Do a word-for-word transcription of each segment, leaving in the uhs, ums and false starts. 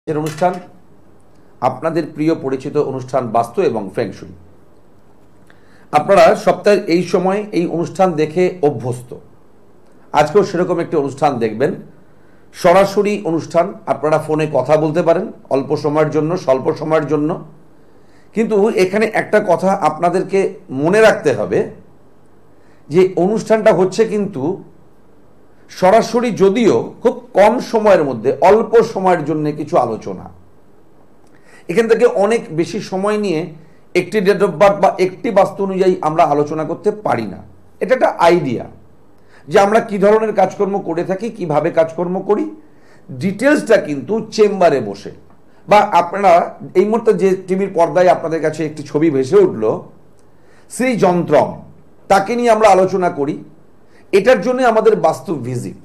এর অনুষ্ঠান আপনাদের প্রিয় পরিচিত অনুষ্ঠান বাস্তু এবং ফেংশুই। আপনারা সপ্তাহের এই সময় এই অনুষ্ঠান দেখে অভ্যস্ত। আজকেও সেরকম একটি অনুষ্ঠান দেখবেন, সরাসরি অনুষ্ঠান। আপনারা ফোনে কথা বলতে পারেন অল্প সময়ের জন্য, স্বল্প সময়ের জন্য। কিন্তু এখানে একটা কথা আপনাদেরকে মনে রাখতে হবে যে অনুষ্ঠানটা হচ্ছে কিন্তু সরাসরি, যদিও খুব কম সময়ের মধ্যে অল্প সময়ের জন্য কিছু আলোচনা। এখান থেকে অনেক বেশি সময় নিয়ে একটি ডেট অফ বার্থ বা একটি বাস্তু অনুযায়ী আমরা আলোচনা করতে পারি না। এটা একটা আইডিয়া যে আমরা কি ধরনের কাজকর্ম করে থাকি, কিভাবে কাজকর্ম করি, ডিটেলসটা কিন্তু চেম্বারে বসে বা আপনারা এই মুহূর্তে যে টিভির পর্দায় আপনাদের কাছে একটি ছবি ভেসে উঠল, সেই যন্ত্রম, তাকে নিয়ে আমরা আলোচনা করি। এটার জন্য আমাদের বাস্তু ভিজিট,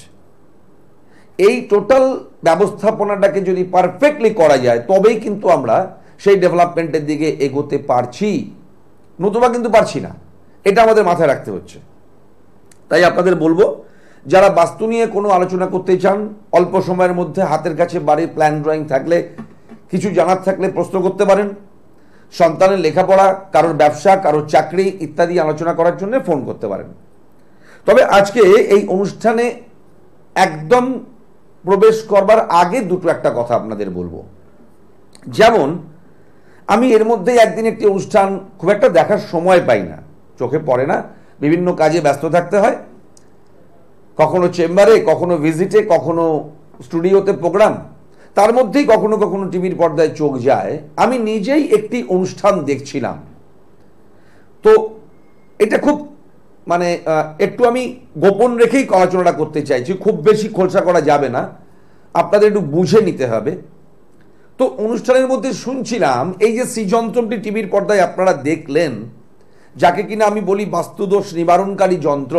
এই টোটাল ব্যবস্থাপনাটাকে যদি পারফেক্টলি করা যায় তবেই কিন্তু আমরা সেই ডেভেলপমেন্টের দিকে এগোতে পারছি, নতুবা কিন্তু পারছি না। এটা আমাদের মাথায় রাখতে হচ্ছে। তাই আপনাদের বলবো, যারা বাস্তু নিয়ে কোনো আলোচনা করতে চান, অল্প সময়ের মধ্যে হাতের কাছে বাড়ির প্ল্যান ড্রয়িং থাকলে, কিছু জানার থাকলে প্রশ্ন করতে পারেন। সন্তানের লেখাপড়া, কারোর ব্যবসা, কারোর চাকরি ইত্যাদি আলোচনা করার জন্য ফোন করতে পারেন। তবে আজকে এই অনুষ্ঠানে একদম প্রবেশ করবার আগে দুটো একটা কথা আপনাদের বলবো। যেমন আমি এর মধ্যে একদিন একটি অনুষ্ঠান খুব একটা দেখার সময় পাই না, চোখে পড়ে না, বিভিন্ন কাজে ব্যস্ত থাকতে হয়, কখনো চেম্বারে, কখনো ভিজিটে, কখনো স্টুডিওতে প্রোগ্রাম, তার মধ্যেই কখনো কখনো টিভির পর্দায় চোখ যায়। আমি নিজেই একটি অনুষ্ঠান দেখছিলাম, তো এটা খুব মানে একটু আমি গোপন রেখেই আলোচনাটা করতে চাইছি, খুব বেশি খোলসা করা যাবে না, আপনাদের একটু বুঝে নিতে হবে। তো অনুষ্ঠানের মধ্যে শুনছিলাম এই যে শ্রীযন্ত্রটি টিভির পর্দায় আপনারা দেখলেন, যাকে কিনা আমি বলি বাস্তুদোষ নিবারণকারী যন্ত্র,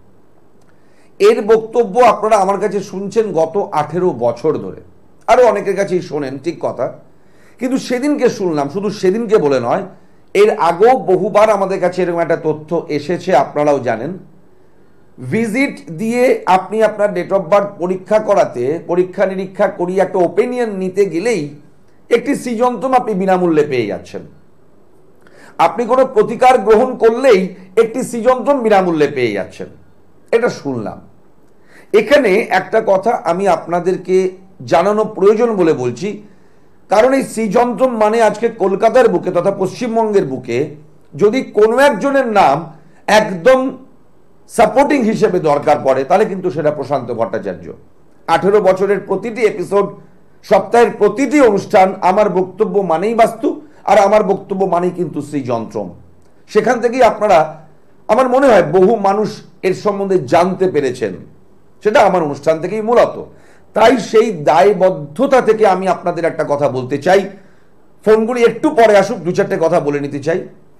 এর বক্তব্য আপনারা আমার কাছে শুনছেন গত আঠেরো বছর ধরে, আরও অনেকের কাছেই শোনেন, ঠিক কথা। কিন্তু সেদিনকে শুনলাম, শুধু সেদিনকে বলে নয়, এর আগেও বহুবার আমাদের কাছে এরকম একটা তথ্য এসেছে, আপনারাও জানেন। ভিজিট দিয়ে আপনি আপনার ডেট অফ বার্থ পরীক্ষা করাতে, পরীক্ষা নিরীক্ষা করিয়ে একটা ওপিনিয়ন নিতে গেলেই একটি শ্রীযন্ত্রম আপনি বিনামূল্যে পেয়ে যাচ্ছেন। আপনি কোনো প্রতিকার গ্রহণ করলেই একটি শ্রীযন্ত্রম বিনামূল্যে পেয়ে যাচ্ছেন, এটা শুনলাম। এখানে একটা কথা আমি আপনাদেরকে জানানো প্রয়োজন বলে বলছি, কারণ এই শ্রীযন্ত্রম মানে আজকে কলকাতার বুকে তথা পশ্চিমবঙ্গের বুকে যদি কোনো একজনের নাম একদম সাপোর্টিং হিসেবে দরকার পড়ে, তাহলে কিন্তু সেটা প্রশান্ত ভট্টাচার্য। আঠেরো বছরের প্রতিটি এপিসোড, সপ্তাহের প্রতিটি অনুষ্ঠান, আমার বক্তব্য মানেই বাস্তু, আর আমার বক্তব্য মানেই কিন্তু শ্রীযন্ত্রম। সেখান থেকেই আপনারা, আমার মনে হয়, বহু মানুষ এর সম্বন্ধে জানতে পেরেছেন, সেটা আমার অনুষ্ঠান থেকেই মূলত। তাই সেই দায়বদ্ধতা থেকে আমি আপনাদের একটা কথা বলতে চাই। ফোনগুলি একটু পরে আসুক, দু চারটে কথা বলে নিতে চাই।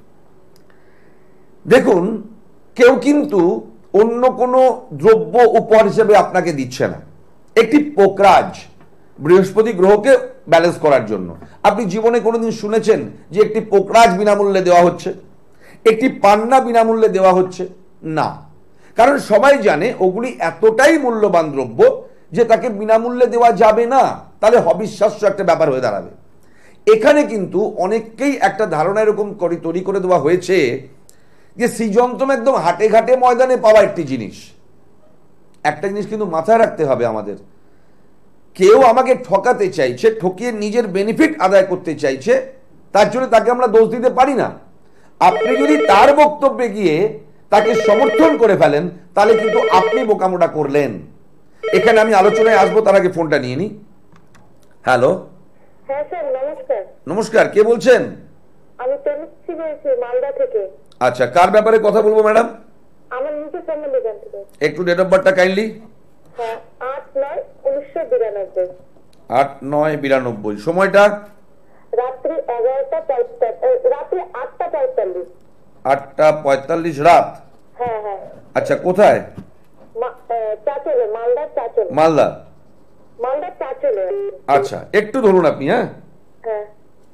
দেখুন, কেউ কিন্তু অন্য কোনো দ্রব্য উপহার হিসেবে আপনাকে দিচ্ছে না। একটি পোকরাজ, বৃহস্পতি গ্রহকে ব্যালেন্স করার জন্য, আপনি জীবনে কোনোদিন শুনেছেন যে একটি পোকরাজ বিনামূল্যে দেওয়া হচ্ছে, একটি পান্না বিনামূল্যে দেওয়া হচ্ছে? না, কারণ সবাই জানে ওগুলি এতটাই মূল্যবান দ্রব্য যে তাকে বিনামূল্যে দেওয়া যাবে না, তাহলে অবিশ্বাস্য একটা ব্যাপার হয়ে দাঁড়াবে। এখানে কিন্তু অনেককেই একটা ধারণা এরকম করে তৈরি করে দেওয়া হয়েছে যে শ্রীযন্ত্রম একদম হাটে ঘাটে ময়দানে পাওয়া একটি জিনিস। একটা জিনিস কিন্তু মাথায় রাখতে হবে আমাদের, কেউ আমাকে ঠকাতে চাইছে, ঠকিয়ে নিজের বেনিফিট আদায় করতে চাইছে, তার জন্য তাকে আমরা দোষ দিতে পারি না। আপনি যদি তার বক্তব্যে গিয়ে তাকে সমর্থন করে ফেলেন, তাহলে কিন্তু আপনি বোকামোটা করলেন। এখানে আমি আলোচনায় আসবো, তার আগে ফোনটা নিয়ে নি। হ্যালো, হ্যাঁ স্যার, নমস্কার। নমস্কার, কে বলছেন? আমি তনুশ্রী বলছি, মালদা থেকে। আচ্ছা, কার ব্যাপারে কথা বলবো ম্যাডাম? আমার নিজের সম্বন্ধে জানতে চাই। একটু ডেট অফ বার্থটা কাইন্ডলি। হ্যাঁ, আট নয় উনিশশো বিরানব্বই। আট নয় বিরানব্বই। সময়টা? রাত্রি এগারোটা পঁয়তাল্লিশ, রাত্রি আটটা পঁয়তাল্লিশ। আটটা পঁয়তাল্লিশ রাত? হ্যাঁ হ্যাঁ। আচ্ছা, কোথায়? চাচলে, মালদার চাচলে। মালদা? মালদার চাচলে। আচ্ছা, একটু ধরুন আপনি। হ্যাঁ হ্যাঁ।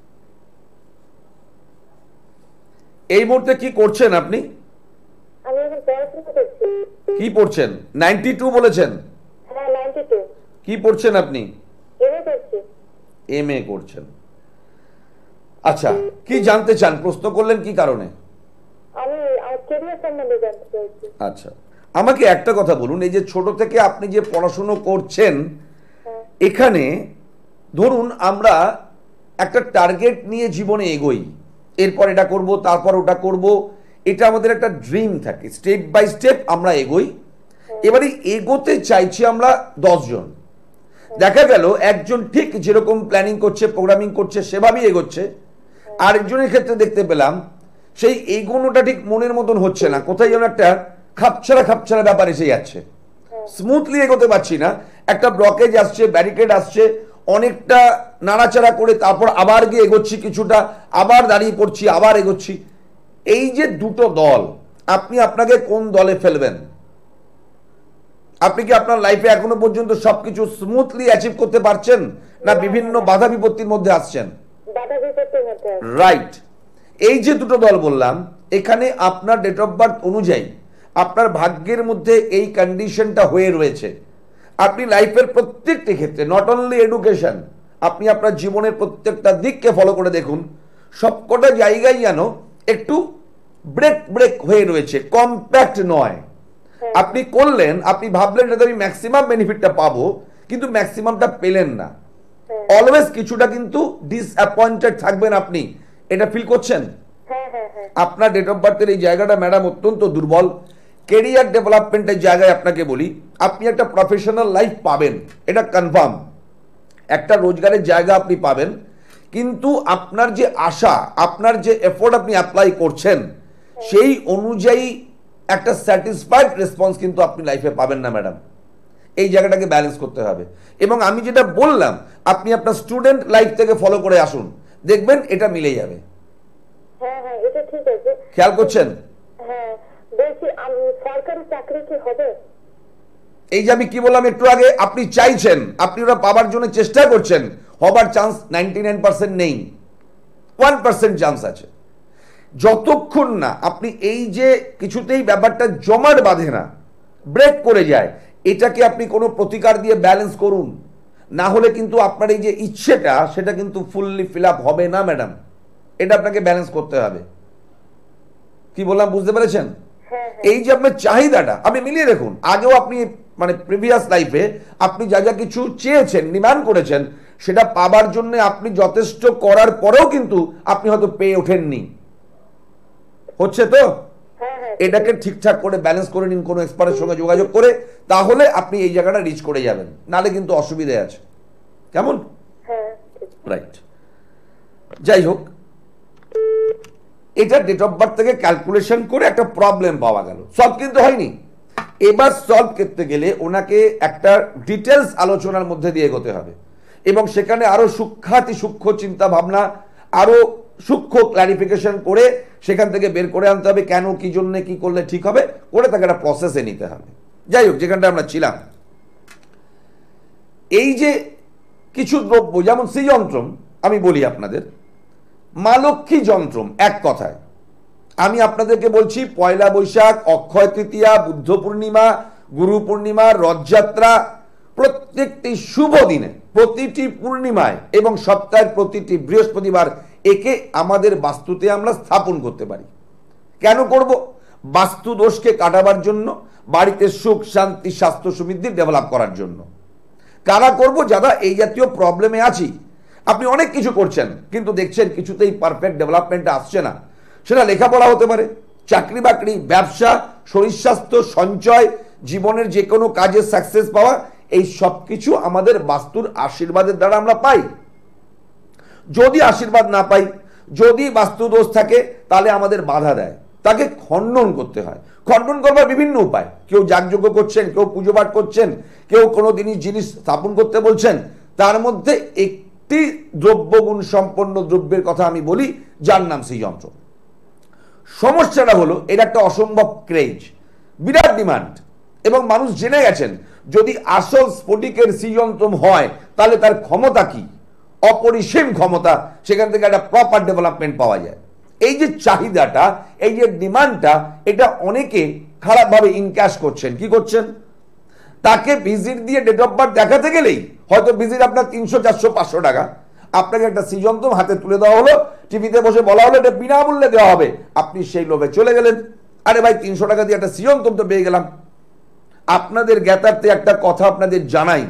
এই মুহূর্তে কি করছেন আপনি? আমি এখন পড়াশোনা করছি। কি পড়ছেন? নাইনটি টু বলেছেন? হ্যাঁ, নাইনটি টু। কি পড়ছেন আপনি? এমএ করছি। এম এ করছেন। আচ্ছা, কি জানতে চান, প্রশ্ন করলেন কি কারণে? আমি আমার কেরিয়ার সম্বন্ধে জানতে চাইছি। আচ্ছা, আমাকে একটা কথা বলুন, এই যে ছোট থেকে আপনি যে পড়াশুনো করছেন, হ্যাঁ এখানে ধরুন আমরা একটা টার্গেট নিয়ে জীবনে এগোই, এরপর এটা করব, তারপর ওটা করব, এটা আমাদের একটা ড্রিম থাকে, স্টেপ বাই স্টেপ আমরা এগোই। এবারে এগোতে চাইছি আমরা দশজন, দেখা গেল একজন ঠিক যেরকম প্ল্যানিং করছে, প্রোগ্রামিং করছে, সেভাবেই এগোচ্ছে। আরেকজনের ক্ষেত্রে দেখতে পেলাম সেই এগোনোটা ঠিক মনের মতন হচ্ছে না, কোথায় যেন একটা খাপছাড়া খাপছাড়া ব্যাপার এসে যাচ্ছে, স্মুথলি এগোতে পারছি না, একটা ব্লকেজ আসছে, ব্যারিকেড আসছে, অনেকটা নাড়াচাড়া করে তারপর আবার গিয়ে এগোচ্ছি কিছুটা, আবার দাঁড়িয়ে পড়ছি, আবার এগোচ্ছি। এই যে দুটো দল, আপনি আপনাকে কোন দলে ফেলবেন? আপনি কি আপনার লাইফে এখনো পর্যন্ত সবকিছু স্মুথলি অ্যাচিভ করতে পারছেন, না বিভিন্ন বাধা বিপত্তির মধ্যে আসছেন? বাধা বিপত্তির মধ্যে আছি। রাইট। এই যে দুটো দল বললাম, এখানে আপনার ডেট অফ বার্থ অনুযায়ী আপনার ভাগ্যের মধ্যে এই কন্ডিশনটা হয়ে রয়েছে। আপনি লাইফের প্রত্যেকটি ক্ষেত্রে, নট অনলি এডুকেশন, আপনি আপনার জীবনের প্রত্যেকটা দিককে ফলো করে দেখুন, সবকটা জায়গায় যেন একটু ব্রেক ব্রেক হয়ে রয়েছে, কম্প্যাক্ট নয়। আপনি করলেন, আপনি ভাবলেন যাতে আমি ম্যাক্সিমাম বেনিফিটটা পাবো, কিন্তু ম্যাক্সিমামটা পেলেন না। অলওয়েজ কিছুটা কিন্তু ডিসঅ্যাপয়েন্টেড থাকবেন আপনি, এটা ফিল করছেন? হ্যাঁ হ্যাঁ হ্যাঁ আপনার ডেট অফ বার্থের এই জায়গাটা ম্যাডাম অত্যন্ত দুর্বল। কেরিয়ার ডেভেলপমেন্টের জায়গায় আপনাকে বলি, আপনি একটা প্রফেশনাল লাইফ পাবেন, এটা কনফার্ম, একটা রোজগারের জায়গা আপনি পাবেন, কিন্তু আপনার যে আশা, আপনার যে এফোর্ট আপনি অ্যাপ্লাই করছেন, সেই অনুযায়ী একটা স্যাটিসফাইড রেসপন্স কিন্তু আপনি লাইফে পাবেন না ম্যাডাম। এই জায়গাটাকে ব্যালেন্স করতে হবে। এবং আমি যেটা বললাম, আপনি আপনার স্টুডেন্ট লাইফ থেকে ফলো করে আসুন, দেখবেন এটা মিলে যাবে। হ্যাঁ হ্যাঁ এটা ঠিক আছে। খেয়াল করছেন? হ্যাঁ বলছি, আমি সরকারি চাকরি কি হবে? এই যে আমি কি বললাম একটু আগে, আপনি চাইছেন, আপনি ওরা পাবার জন্য চেষ্টা করছেন, হবার চান্স নাইনটি নাইন পার্সেন্ট নেই, ওয়ান পার্সেন্ট চান্স আছে। যতক্ষণ না আপনি এই যে কিছুতেই ব্যাপারটা জমাট বাঁধে না, ব্রেক করে যায়, এটাকে আপনি কোনো প্রতিকার দিয়ে ব্যালেন্স করুন, না হলে কিন্তু আপনার এই যে ইচ্ছেটা, সেটা কিন্তু ফুললি ফিল আপ হবে না ম্যাডাম। এটা আপনাকে ব্যালেন্স করতে হবে। কি বললাম বুঝতে পেরেছেন? এই যে আপনার চাহিদাটা আপনি মিলিয়ে দেখুন, আগেও আপনি মানে প্রিভিয়াস লাইফে আপনি যা যা কিছু চেয়েছেন, ডিমান্ড করেছেন, সেটা পাবার জন্য আপনি যথেষ্ট করার পরেও কিন্তু আপনি হয়তো পেয়ে ওঠেননি। হচ্ছে তো? এটাকে ঠিকঠাক করে ব্যালেন্স করে নিন কোনো এক্সপার্টের সঙ্গে যোগাযোগ করে, তাহলে আপনি এই জায়গাটা রিচ করে যাবেন, নালে কিন্তু অসুবিধে আছে। কেমন? রাইট। যাই হোক, এটা ডেট অফ বার্থ থেকে ক্যালকুলেশন করে একটা প্রবলেম পাওয়া গেল, সলভ কিন্তু হয়নি। এবার সলভ করতে গেলে ওনাকে একটা ডিটেলস আলোচনার মধ্যে দিয়ে এগোতে হবে, এবং সেখানে আরো সূক্ষ্মাতি সূক্ষ্ম চিন্তা ভাবনা, আরো সূক্ষ্ম ক্লারিফিকেশন করে সেখান থেকে বের করে আনতে হবে, কেন, কি জন্য, কি করলে ঠিক হবে, করে তাকে একটা প্রসেসে নিতে হবে। যাই হোক, যেখানটা আমরা ছিলাম, এই যে কিছু দ্রব্য যেমন শ্রীযন্ত্রম, আমি বলি আপনাদের মা লক্ষ্মী যন্ত্রম, এক কথায় আমি আপনাদেরকে বলছি, পয়লা বৈশাখ, অক্ষয় তৃতীয়া, বুদ্ধ পূর্ণিমা, গুরু পূর্ণিমা, রথযাত্রা, প্রত্যেকটি শুভ দিনে, প্রতিটি পূর্ণিমায় এবং সপ্তাহের প্রতিটি বৃহস্পতিবার একে আমাদের বাস্তুতে আমরা স্থাপন করতে পারি। কেন করব? বাস্তু দোষকে কাটাবার জন্য, বাড়িতে সুখ শান্তি স্বাস্থ্য সমৃদ্ধি ডেভেলপ করার জন্য। কারা করব? যারা এই জাতীয় প্রবলেমে আছি। আপনি অনেক কিছু করছেন কিন্তু দেখছেন কিছুতেই পারফেক্ট ডেভেলপমেন্ট আসছে না, সেটা লেখাপড়া হতে পারে, চাকরি বাকরি, ব্যবসা, শরীর স্বাস্থ্য, সঞ্চয়, জীবনের যে কোনো কাজে সাকসেস পাওয়া, এই সব কিছু আমাদের বাস্তুর আশীর্বাদের দ্বারা আমরা পাই। যদি আশীর্বাদ না পাই, যদি বাস্তু দোষ থাকে, তাহলে আমাদের বাধা দেয়, তাকে খণ্ডন করতে হয়। খণ্ডন করবার বিভিন্ন উপায়, কেউ যাগযজ্ঞ করছেন, কেউ পুজো পাঠ করছেন, কেউ কোনো জিনিস জিনিস স্থাপন করতে বলছেন। তার মধ্যে একটি দ্রব্যগুণ সম্পন্ন দ্রব্যের কথা আমি বলি, যার নাম শ্রীযন্ত্র। সমস্যাটা হলো এর একটা অসম্ভব ক্রেজ, বিরাট ডিমান্ড, এবং মানুষ জেনে গেছেন যদি আসল স্ফটিকের শ্রীযন্ত্রম হয় তাহলে তার ক্ষমতা কি, অপরিসীম ক্ষমতা, সেখান থেকে একটা প্রপার ডেভেলপমেন্ট পাওয়া যায়। এই যে চাহিদাটা, এই যে ডিমান্ডটা, এটা অনেকে খারাপভাবে ইনক্যাশ করছেন। কি করছেন? তাকে ভিজিট দিয়ে ডেট অফ বার্থ দেখাতে গেলেই হয়তো ভিজিট আপনার তিনশো চারশো পাঁচশো টাকা, আপনাকে একটা সি যন্ত্র হাতে তুলে দেওয়া হলো, টিভিতে বসে বলা হলো এটা বিনামূল্যে দেওয়া হবে, আপনি সেই লোভে চলে গেলেন। আরে ভাই তিনশো টাকা দিয়ে একটা সি যন্ত্র তো পেয়ে গেলাম। আপনাদের জ্ঞাতার্থে একটা কথা আপনাদের জানাই,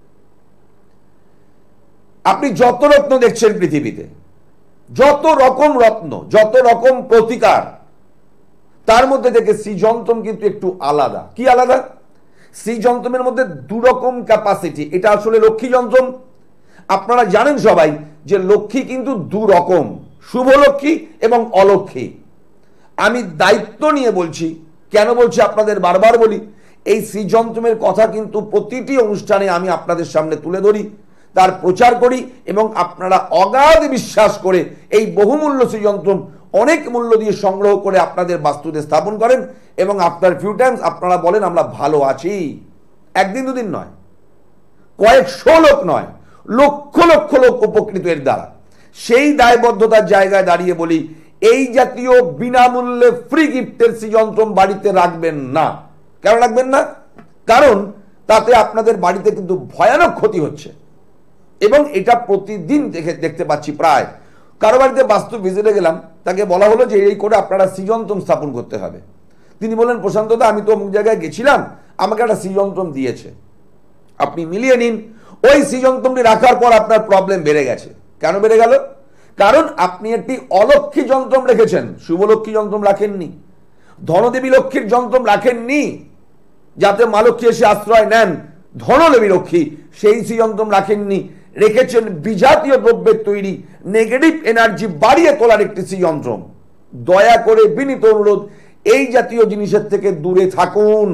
আপনি যত রত্ন দেখছেন পৃথিবীতে, যত রকম রত্ন, যত রকম প্রতিকার, তার মধ্যে থেকে শ্রীযন্ত্রম কিন্তু একটু আলাদা। কি আলাদা? শ্রীযন্ত্রমের মধ্যে দু রকম ক্যাপাসিটি। এটা আসলে লক্ষ্মী যন্ত্রম। আপনারা জানেন সবাই যে লক্ষ্মী কিন্তু দু রকম, শুভ লক্ষ্মী এবং অলক্ষ্মী। আমি দায়িত্ব নিয়ে বলছি, কেন বলছি আপনাদের বারবার বলি, এই শ্রীযন্ত্রমের কথা কিন্তু প্রতিটি অনুষ্ঠানে আমি আপনাদের সামনে তুলে ধরি, তার প্রচার করি, এবং আপনারা অগাধ বিশ্বাস করে এই বহুমূল্য শ্রীযন্ত্রম অনেক মূল্য দিয়ে সংগ্রহ করে আপনাদের বাস্তুতে স্থাপন করেন, এবং আফটার ফিউ টাইমস আপনারা বলেন আমরা ভালো আছি। একদিন দুদিন নয়, কয়েকশো লোক নয়, লক্ষ লক্ষ লোক উপকৃত এর দ্বারা। সেই দায়বদ্ধতার জায়গায় দাঁড়িয়ে বলি, এই জাতীয় বিনামূল্যে ফ্রি গিফটের শ্রীযন্ত্রম বাড়িতে রাখবেন না। কেন রাখবেন না? কারণ তাতে আপনাদের বাড়িতে কিন্তু ভয়ানক ক্ষতি হচ্ছে, এবং এটা প্রতিদিন দেখে দেখতে পাচ্ছি। প্রায় কারো বাড়িতে বাস্তু ভিজিটে গেলাম, তাকে বলা হলো যে এই করে আপনারা শ্রীযন্ত্রম স্থাপন করতে হবে। তিনি বললেন, প্রশান্ত দা আমি তো অমুক জায়গায় গেছিলাম, আমাকে একটা শ্রীযন্ত্রম দিয়েছে। আপনি মিলিয়ে নিন, ওই শ্রীযন্ত্রমটি রাখার পর আপনার প্রবলেম বেড়ে গেছে। কেন বেড়ে গেল? কারণ আপনি একটি অলক্ষ্মী যন্ত্রম রেখেছেন, শুভলক্ষ্মী যন্ত্রম রাখেননি, ধনদেবী লক্ষ্মীর যন্ত্রম রাখেননি, যাতে মা লক্ষ্মী এসে আশ্রয় নেন, ধনদেবী লক্ষ্মী, সেই শ্রীযন্ত্রম রাখেননি। রেখেছেন বিজাতীয় দ্রব্যের তৈরি নেগেটিভ এনার্জি বাড়িয়ে তোলার একটি শ্রীযন্ত্রম। দয়া করে বিনীত অনুরোধ, এই জাতীয় জিনিসের থেকে দূরে থাকুন।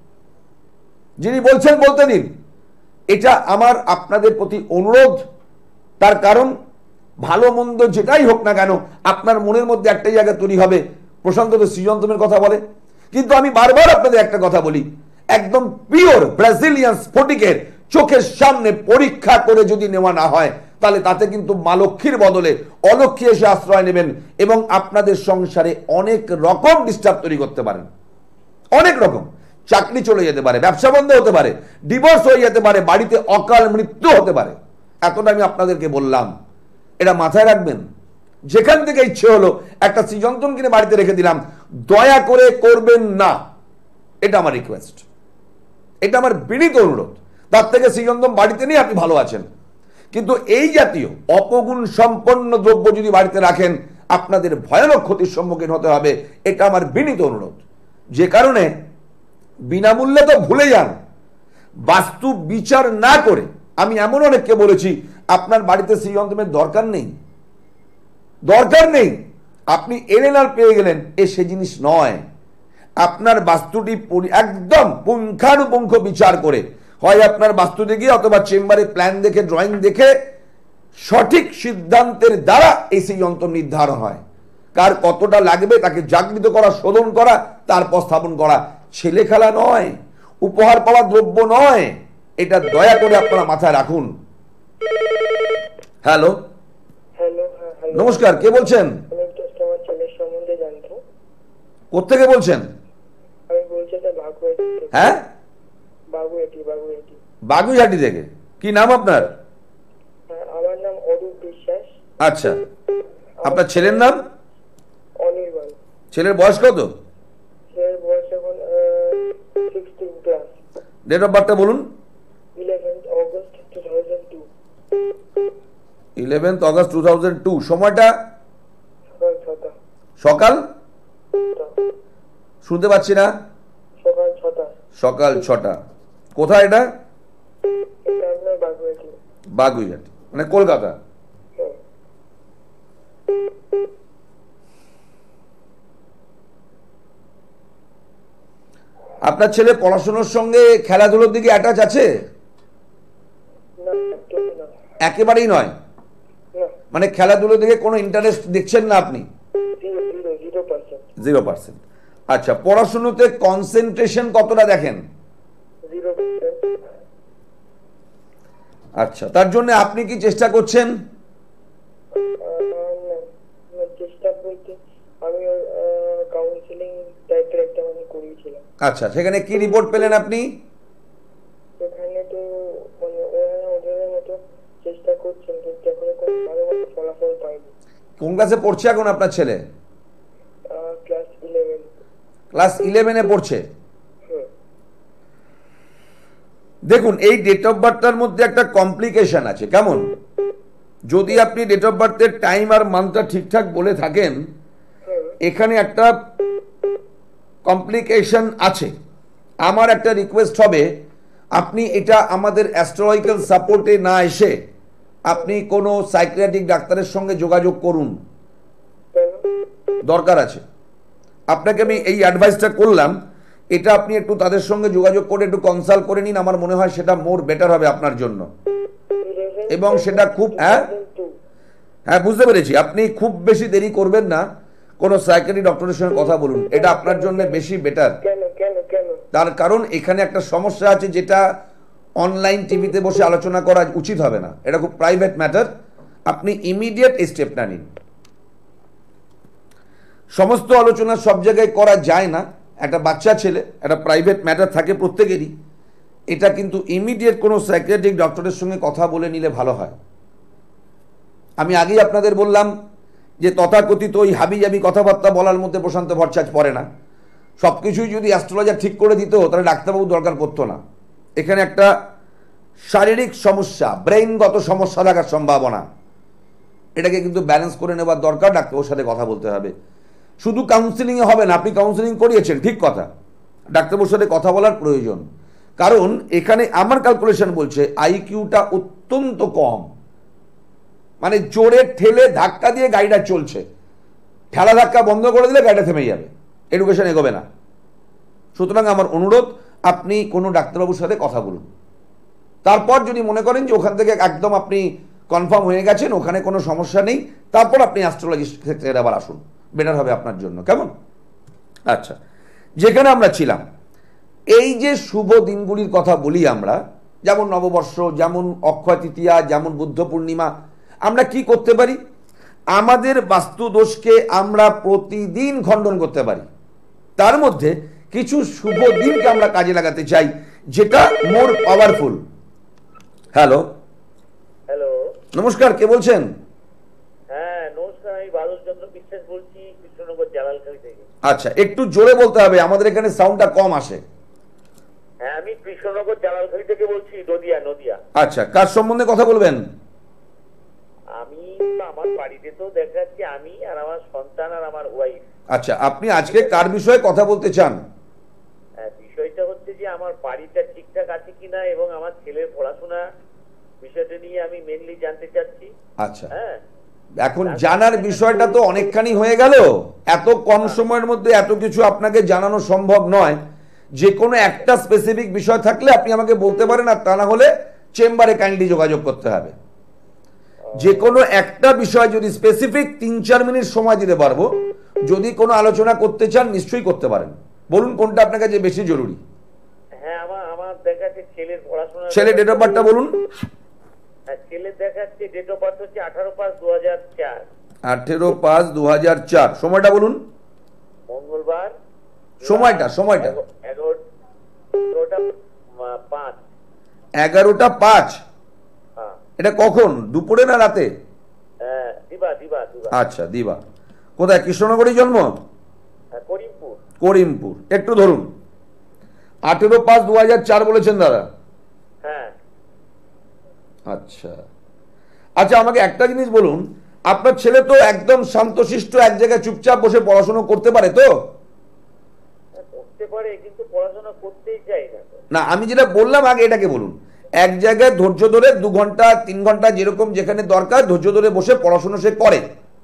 যিনি বলছেন বলতে দিন, এটা আমার আপনাদের প্রতি অনুরোধ। তার কারণ ভালো মন্দ যেটাই হোক না কেন, আপনার মনের মধ্যে একটাই জায়গা তৈরি হবে, প্রশান্ত তো শ্রীযন্ত্রমের কথা বলে। কিন্তু আমি বারবার আপনাদের একটা কথা বলি, একদম পিওর ব্রাজিলিয়ান স্ফটিকের চোখের সামনে পরীক্ষা করে যদি নেওয়া না হয়, তাহলে তাতে কিন্তু মা লক্ষ্মীর বদলে অলক্ষ্মী এসে আশ্রয় নেবেন, এবং আপনাদের সংসারে অনেক রকম ডিস্টার্ব তৈরি করতে পারেন। অনেক রকম, চাকরি চলে যেতে পারে, ব্যবসা বন্ধ হতে পারে, ডিভোর্স হয়ে যেতে পারে, বাড়িতে অকাল মৃত্যু হতে পারে। এতটা আমি আপনাদেরকে বললাম, এটা মাথায় রাখবেন। যেখান থেকে ইচ্ছে হলো একটা শ্রীযন্ত্রম কিনে বাড়িতে রেখে দিলাম, দয়া করে করবেন না, এটা আমার রিকোয়েস্ট, এটা আমার বিনীত অনুরোধ। তার থেকে শ্রীযন্ত্রম বাড়িতে নিয়ে আপনি ভালো আছেন, কিন্তু এই জাতীয় অপগুণ সম্পন্ন দ্রব্য যদি বাড়িতে রাখেন, আপনাদের ভয়ানক ক্ষতির সম্মুখীন হতে হবে, এটা আমার বিনীত অনুরোধ। যে কারণে বিনামূল্যে তো ভুলে যান, বাস্তু বিচার না করে আমি এমন অনেককে বলেছি আপনার বাড়িতে শ্রীযন্ত্রমের দরকার নেই, দরকার নেই, আপনি এলেন আর পেয়ে গেলেন, এ সে জিনিস নয়। আপনার বাস্তুটি একদম পুঙ্খানুপুঙ্খ বিচার করে, হয় আপনার বাস্তু দেখে অথবা চেম্বারে প্ল্যান দেখে, ড্রয়িং দেখে, সঠিক সিদ্ধান্তের দ্বারা এই শ্রীযন্ত্রম নির্ধারণ হয়। কার কতটা লাগবে তাকে জাগৃত করা, শোধন করা, তারপর স্থাপন করা। ছেলে খেলা নয়, উপহার পাওয়া দ্রব্য নয়, এটা দয়া করে আপনারা মাথায় রাখুন। হ্যালো, নমস্কার, কে বলছেন? কোত্থেকে বলছেন? হ্যাঁ, বাগুইহাটি থেকে। কি নাম আপনার? আমার নাম অরূপ বিশ্বাস। আচ্ছা, আপনার ছেলের নাম? অনির্বাণ। ছেলের বয়স কত? ছেলের বয়স এখন সিক্সটিন ক্লাস। ডেট অফ বার্থটা বলুন। Eleventh August two thousand two. Eleventh August two thousand two. সময়টা? সকাল ছটা। সকাল? শুনতে পাচ্ছি না। সকাল ছটা। সকাল ছটা। কোথায় এটা? এটা আপনার বাগুইহাটি। বাগুইহাটি মানে কলকাতা। হ্যাঁ। আপনার ছেলে পড়াশোনার সঙ্গে খেলাধুলোর দিকে অ্যাটাচ আছে? না, একদমই না। একেবারেই নয়? না, মানে খেলাধুলোর দিকে কোনো ইন্টারেস্ট দেখছেন না আপনি? Zero zero zero percent. Zero percent. আচ্ছা, পড়াশোনাতে কনসেন্ট্রেশন কতটা দেখেন? Zero percent. আচ্ছা, তার জন্য আপনি কি চেষ্টা করছেন? চেষ্টা বলতে আমি কাউন্সিলিং টাইপের একটা মানে করিয়েছিলাম। আচ্ছা, সেখানে কি রিপোর্ট পেলেন আপনি? সেখানে তো মানে ওরা ওদের মতো চেষ্টা করছেন, কিন্তু এখনো ভালো মতো ফলাফল পাইনি। কোন ক্লাসে পড়ছে এখন আপনার ছেলে? Class eleven. ক্লাস ইলেভেনে পড়ছে। হুম। দেখুন, এই ডেট অফ বার্থটার মধ্যে একটা কমপ্লিকেশন আছে। কেমন? যদি আপনি ডেট অফ বার্থের টাইম আর মান্থটা ঠিকঠাক বলে থাকেন, হুম। এখানে একটা কমপ্লিকেশন আছে। আমার একটা রিকোয়েস্ট হবে, আপনি এটা আমাদের অ্যাস্ট্রোলজিক্যাল সাপোর্টে না এসে আপনি কোনো সাইকিয়াট্রিক ডাক্তারের সঙ্গে যোগাযোগ করুন, কেন? দরকার আছে। আপনাকে আমি এই অ্যাডভাইসটা করলাম, এটা আপনি একটু তাদের সঙ্গে যোগাযোগ করে একটু কনসাল্ট করে নিন, আমার মনে হয় সেটা মোর বেটার হবে আপনার জন্য। এবং সেটা খুব হ্যাঁ হ্যাঁ বুঝতে পেরেছি, আপনি খুব বেশি দেরি করবেন না, কোনো সাইকিয়াট্রিক ডক্টরের সঙ্গে কথা বলুন, এটা আপনার জন্য বেশি বেটার। কেন কেন কেন? তার কারণ এখানে একটা সমস্যা আছে যেটা অনলাইন টিভিতে বসে আলোচনা করা উচিত হবে না, এটা খুব প্রাইভেট ম্যাটার। আপনি ইমিডিয়েট এই স্টেপটা নিন। সমস্ত আলোচনা সব জায়গায় করা যায় না, একটা বাচ্চা ছেলে, একটা প্রাইভেট ম্যাটার থাকে প্রত্যেকেরই। এটা কিন্তু ইমিডিয়েট কোনো সাইকিয়াট্রিক ডক্টরের সঙ্গে কথা বলে নিলে ভালো হয়। আমি আগেই আপনাদের বললাম যে তথাকথিত ওই হাবিজাবি কথাবার্তা বলার মধ্যে প্রশান্ত ভট্টাচার্য পড়ে না। সব কিছুই যদি অ্যাস্ট্রোলজার ঠিক করে দিত তাহলে ডাক্তারবাবু দরকার পড়তো না। এখানে একটা শারীরিক সমস্যা, ব্রেইনগত সমস্যা থাকার সম্ভাবনা, এটাকে কিন্তু ব্যালেন্স করে নেবার দরকার। ডাক্তারবাবুর সাথে কথা বলতে হবে, শুধু কাউন্সিলিংয়ে হবে না। আপনি কাউন্সিলিং করিয়েছেন, ঠিক কথা, ডাক্তারবাবুর সাথে কথা বলার প্রয়োজন। কারণ এখানে আমার ক্যালকুলেশন বলছে আইকিউটা অত্যন্ত কম, মানে জোরে ঠেলে ধাক্কা দিয়ে গাড়িটা চলছে, ঠেলা ধাক্কা বন্ধ করে দিলে গাড়িটা থেমে যাবে, এডুকেশন এগোবে না। সুতরাং আমার অনুরোধ, আপনি কোনো ডাক্তারবাবুর সাথে কথা বলুন। তারপর যদি মনে করেন যে ওখান থেকে একদম আপনি কনফার্ম হয়ে গেছেন, ওখানে কোনো সমস্যা নেই, তারপর আপনি অ্যাস্ট্রোলজিস্ট ক্ষেত্রে আবার আসুন, বেটার হবে আপনার জন্য। কেমন? আচ্ছা, যেখানে আমরা ছিলাম, এই যে শুভ দিনগুলির কথা বলি আমরা, যেমন নববর্ষ, যেমন অক্ষয় তৃতীয়া, যেমন বুদ্ধ পূর্ণিমা, আমরা কি করতে পারি? আমাদের বাস্তু দোষকে আমরা প্রতিদিন খণ্ডন করতে পারি। তার মধ্যে কিছু শুভ দিনকে আমরা কাজে লাগাতে চাই, যেটা মোর পাওয়ারফুল। Hello hello. নমস্কার, কে বলছেন? হ্যাঁ নমস্কার, আমি বাদল চন্দ্র বিশ্বাস বলছি, কৃষ্ণনগর জালালখালী থেকে। আচ্ছা, একটু জোরে বলতে হবে, আমাদের এখানে সাউন্ডটা কম আসে। হ্যাঁ আমি কৃষ্ণনগর জালালখালী থেকে বলছি, নদিয়া নদিয়া। আচ্ছা, কার সম্বন্ধে কথা বলবেন? আমি আমার বাড়িতে তো দেখা যাচ্ছে আমি আর আমার সন্তান আর আমার ওয়াইফ। আচ্ছা, আপনি আজকে কার বিষয়ে কথা বলতে চান? বিষয়টা হচ্ছে যে আমার বাড়িটা ঠিকঠাক আছে কিনা এবং আমার ছেলের পড়াশোনা বিষয়টা নিয়ে আমি মেনলি জানতে চাচ্ছি। আচ্ছা, হ্যাঁ এখন জানার বিষয়টা তো অনেকখানি হয়ে গেল, এত কম সময়ের মধ্যে এত কিছু আপনাকে জানানো সম্ভব নয়। যে কোনো একটা স্পেসিফিক বিষয় থাকলে আপনি আমাকে বলতে পারেন, আর তা না হলে চেম্বারে কাইন্ডলি যোগাযোগ করতে হবে। যে কোনো একটা বিষয় যদি স্পেসিফিক তিন চার মিনিট সময় দিতে পারবো, যদি কোনো আলোচনা করতে চান নিশ্চয়ই করতে পারেন। বলুন কোনটা আপনার কাছে বেশি জরুরি? হ্যাঁ আমার আমার দেখাচ্ছে ছেলের পড়াশোনা। ছেলের ডেট অফ বার্থটা বলুন। হ্যাঁ ছেলের দেখাচ্ছে ডেট অফ বার্থ হচ্ছে আঠারো পাঁচ দু হাজার চার। আঠেরো পাঁচ দু হাজার চার। সময়টা বলুন। মঙ্গলবার। সময়টা সময়টা এগারোটা পাঁচ। এগারোটা পাঁচ। হ্যাঁ এটা কখন, দুপুরে না রাতে? হ্যাঁ দিবা দিবা দিবা। আচ্ছা, দিবা। কোথায়, কৃষ্ণনগরেই জন্ম? হ্যাঁ করিমপুর। করিমপুর। একটু ধরুন, আঠেরো পাঁচ দু হাজার চার বলেছেন দাদা? হ্যাঁ। আচ্ছা আচ্ছা, আমাকে একটা জিনিস বলুন, আপনার ছেলে তো একদম শান্তশিষ্ট, এক জায়গায় চুপচাপ বসে পড়াশোনা করতে পারে তো? করতে পারে, কিন্তু পড়াশোনা করতেই চাই না। না, আমি যেটা বললাম আগে এটাকে বলুন। এক জায়গায় ধৈর্য ধরে দু ঘন্টা তিন ঘন্টা যেরকম যেখানে দরকার ধৈর্য ধরে বসে পড়াশোনা সে করে,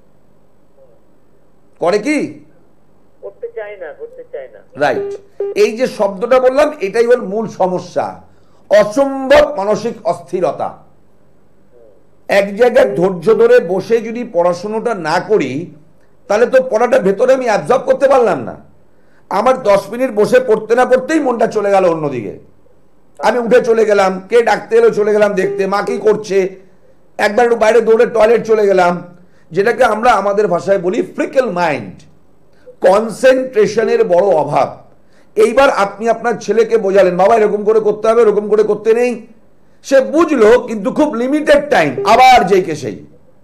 করে কি? করতে চাই না, করতে চাই না। রাইট। এই যে শব্দটা বললাম, এটাই হল মূল সমস্যা, অসম্ভব মানসিক অস্থিরতা। এক জায়গায় ধৈর্য ধরে বসে যদি পড়াশোনাটা না করি, তাহলে তো পড়াটা ভেতরে আমি অ্যাবজর্ব করতে পারলাম না। আমার দশ মিনিট বসে পড়তে না পড়তেই মনটা চলে গেল অন্যদিকে, আমি উঠে চলে গেলাম, কে ডাকতে এলো চলে গেলাম দেখতে, মা কি করছে, একবার একটু বাইরে দৌড়ে টয়লেট চলে গেলাম, যেটাকে আমরা আমাদের ভাষায় বলি ফ্রিকেল মাইন্ড, কনসেন্ট্রেশনের বড় অভাব। এইবার আপনি আপনার ছেলেকে বোঝালেন, বাবা এরকম করে করতে হবে, এরকম করে করতে নেই, সে বুঝলো, কিন্তু খুব লিমিটেড টাইম, আবার যেই কে সেই।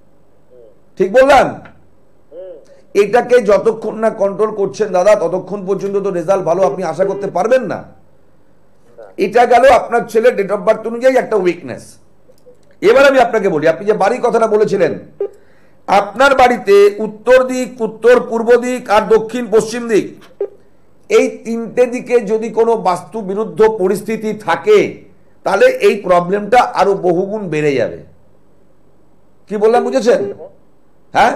ঠিক বললাম? এটাকে যতক্ষণ না কন্ট্রোল করছেন দাদা, ততক্ষণ পর্যন্ত তো রেজাল্ট ভালো আপনি আশা করতে পারবেন না। এটা গেল আপনার ছেলের ডেট অফ বার্থ অনুযায়ী একটা উইকনেস। এবার আমি আপনাকে বলি, আপনি যে বাড়ির কথাটা বলেছিলেন, আপনার বাড়িতে উত্তর দিক, উত্তর পূর্ব দিক আর দক্ষিণ পশ্চিম দিক, এই তিনটে দিকে যদি কোনো বাস্তু বিরুদ্ধ পরিস্থিতি থাকে, তাহলে এই প্রবলেমটা আরো বহুগুণ বেড়ে যাবে। কি বললাম বুঝেছেন? হ্যাঁ,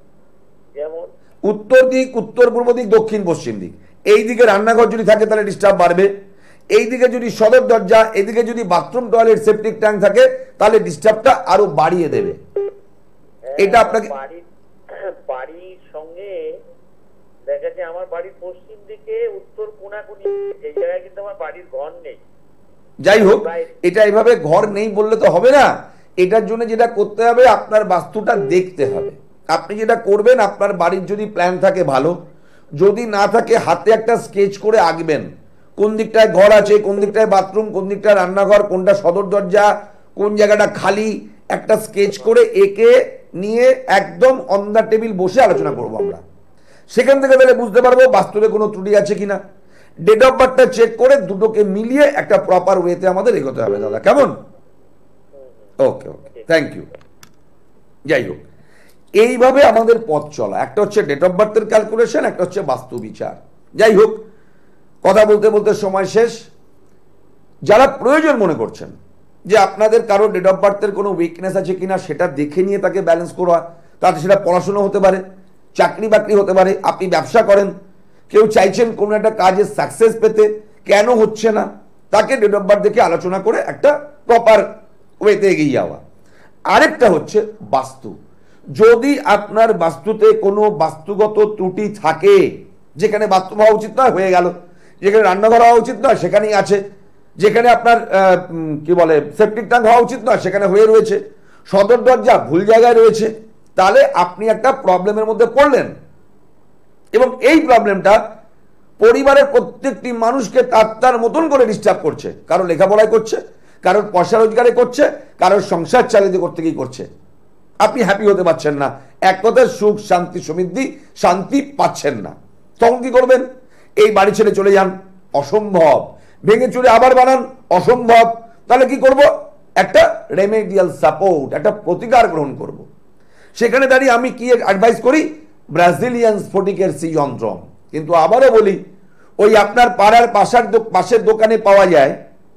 উত্তর দিক, উত্তর পূর্ব দিক, দক্ষিণ পশ্চিম দিক, এই দিকে রান্নাঘর যদি থাকে তাহলে ডিস্টার্ব বাড়বে। এই দিকে যদি সদর দরজা, এদিকে যদি বাথরুম, টয়লেট, সেপটিক ট্যাঙ্ক থাকে, তাহলে ডিস্টার্বটা আরো বাড়িয়ে দেবে। এটা আপনাকে বাড়ির সঙ্গে দেখা যাচ্ছে আমার বাড়ির পশ্চিম দিকে উত্তর কোনাকুনি, এই জায়গায় কিন্তু আমার বাড়ির ঘর নেই। যাই হোক, এটা এভাবে ঘর নেই বললে তো হবে না। এটার জন্য যেটা করতে হবে, আপনার বাস্তুটা দেখতে হবে। আপনি যেটা করবেন, আপনার বাড়ির যদি প্ল্যান থাকে ভালো, যদি না থাকে হাতে একটা স্কেচ করে আঁকবেন, কোন দিকটায় ঘর আছে, কোন দিকটায় বাথরুম, কোন দিকটায় রান্নাঘর, কোনটা সদর দরজা, কোন জায়গাটা খালি, একটা স্কেচ করে এঁকে নিয়ে একদম অন দ্য টেবিল বসে আলোচনা করবো আমরা। সেখান থেকে তাহলে বুঝতে পারবো বাস্তুতে কোনো ত্রুটি আছে কিনা। ডেট অফ বার্থটা চেক করে দুটোকে মিলিয়ে একটা প্রপার ওয়েতে আমাদের এগোতে হবে দাদা, কেমন? Okay okay, thank you. যাই হোক, এইভাবে আমাদের পথ চলা, একটা হচ্ছে ডেট অফ বার্থের ক্যালকুলেশন, একটা হচ্ছে বাস্তু বিচার। যাই হোক, কথা বলতে বলতে সময় শেষ। যারা প্রয়োজন মনে করছেন যে আপনাদের কারো ডেট অফ বার্থের কোনো উইকনেস আছে কিনা সেটা দেখে নিয়ে তাকে ব্যালেন্স করা, তাতে সেটা পড়াশোনা হতে পারে, চাকরি বাকরি হতে পারে, আপনি ব্যবসা করেন, কেউ চাইছেন কোনো একটা কাজে সাকসেস পেতে, কেন হচ্ছে না, তাকে ডেট অফ বার্থ দেখে আলোচনা করে একটা প্রপার ওয়েতে এগিয়ে যাওয়া। আরেকটা হচ্ছে বাস্তু। যদি আপনার বাস্তুতে কোনো বাস্তুগত ত্রুটি থাকে, যেখানে বাথরুম হওয়া উচিত নয় হয়ে গেল, যেখানে রান্নাঘর হওয়া উচিত নয় সেখানেই আছে, যেখানে আপনার কি বলে সেপটিক ট্যাঙ্ক হওয়া উচিত নয় সেখানে হয়ে রয়েছে, সদর দরজা ভুল জায়গায় রয়েছে, তাহলে আপনি একটা প্রবলেমের মধ্যে পড়লেন। এবং এই প্রবলেমটা পরিবারের প্রত্যেকটি মানুষকে তার তার মতন করে ডিস্টার্ব করছে। কারো লেখাপড়ায় করছে, কারোর পয়সা রোজগারে করছে, কারোর সংসার চালিয়ে করতে গিয়ে করছে। আপনি হ্যাপি হতে পারছেন না, এক কথায় সুখ শান্তি সমৃদ্ধি শান্তি পাচ্ছেন না। তখন কি করবেন? এই বাড়ি ছেড়ে চলে যান, অসম্ভব। ভেঙে চুরে আবার বানান, অসম্ভব। তাহলে কি করব? একটা রেমেডিয়াল সাপোর্ট, একটা প্রতিকার গ্রহণ করব। সেখানে দাঁড়িয়ে আমি কি অ্যাডভাইস করি? ব্রাজিলিয়ান স্ফটিকের সি যন্ত্র। কিন্তু আবারও বলি, ওই আপনার পাড়ার পাশার পাশের দোকানে পাওয়া যায়,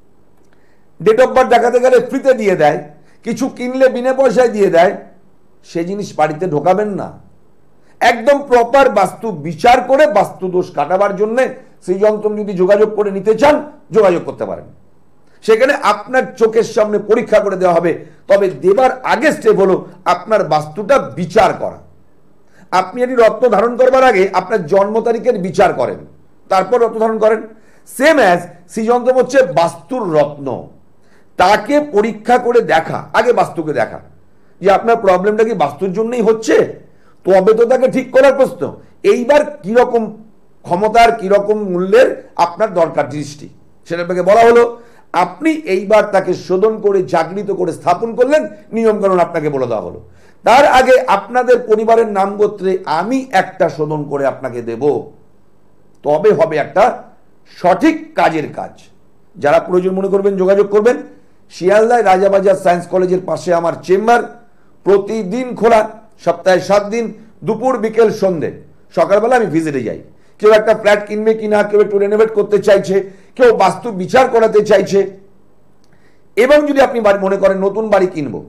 ডেট অফ বার্থ দেখাতে গেলে ফ্রিতে দিয়ে দেয়, কিছু কিনলে বিনা পয়সায় দিয়ে দেয়, সে জিনিস বাড়িতে ঢোকাবেন না। একদম প্রপার বাস্তু বিচার করে বাস্তু দোষ কাটাবার জন্য সেই যন্ত্র যদি যোগাযোগ করে নিতে চান, যোগাযোগ করতে পারেন। সেখানে আপনার চোখের সামনে পরীক্ষা করে দেওয়া হবে। তবে দেবার আগে স্টেপ হলো আপনার বাস্তুটা বিচার করা। আপনি যদি রত্ন ধারণ করবার আগে আপনার জন্ম তারিখের বিচার করেন, তারপর রত্ন ধারণ করেন। সেম অ্যাজ শ্রীযন্ত্র হচ্ছে বাস্তুর রত্ন, তাকে পরীক্ষা করে দেখা, আগে বাস্তুকে দেখা যে আপনার প্রবলেমটা কি বাস্তুর জন্যই হচ্ছে, তবে তো তাকে ঠিক করার প্রশ্ন। এইবার কিরকম ক্ষমতার, কিরকম মূল্যের আপনার দরকার দৃষ্টি, সেটাকে বলা হলো। আপনি এইবার তাকে শোধন করে জাগৃত করে স্থাপন করলেন, নিয়মকানুন আপনাকে বলে দেওয়া হলো। তার আগে আপনাদের পরিবারের নাম গোত্রে আমি একটা শোধন করে আপনাকে দেব, তবে হবে একটা সঠিক কাজের কাজ। যারা প্রয়োজন মনে করবেন যোগাযোগ করবেন। শিয়ালদায় রাজাবাজার সায়েন্স কলেজের পাশে আমার চেম্বার, প্রতিদিন খোলা, সপ্তাহে সাত দিন, দুপুর বিকেল সন্ধে। সকালবেলা আমি ভিজিটে যাই। কেউ একটা ফ্ল্যাট কিনবে কিনা, কেউ একটু রেনোভেট করতে চাইছে, কেউ বাস্তু বিচার করাতে চাইছে। এবং যদি আপনি মনে করেন নতুন বাড়ি কিনবো,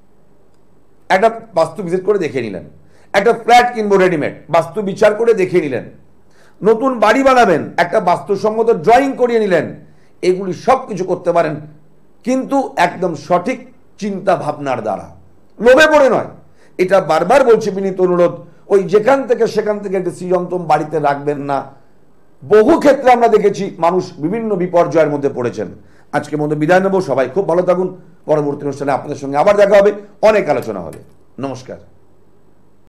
একটা বাস্তু ভিজিট করে দেখে নিলেন। একটা ফ্ল্যাট কিনবো রেডিমেড, বাস্তু বিচার করে দেখে নিলেন। নতুন বাড়ি বানাবেন, একটা বাস্তুসম্মত ড্রয়িং করিয়ে নিলেন। এগুলি সব কিছু করতে পারেন, কিন্তু একদম সঠিক চিন্তা ভাবনার দ্বারা, লোভে পড়ে নয়। এটা বারবার বলছি, বিনীত অনুরোধ। ওই যেখান থেকে সেখান থেকে একটা শ্রীযন্ত্রম বাড়িতে রাখবেন না। বহু ক্ষেত্রে আমরা দেখেছি মানুষ বিভিন্ন বিপর্যয়ের মধ্যে পড়েছেন। আজকের মধ্যে বিদায় নেব। সবাই খুব ভালো থাকুন। পরবর্তী অনুষ্ঠানে আপনাদের সঙ্গে আবার দেখা হবে, অনেক আলোচনা হবে। নমস্কার।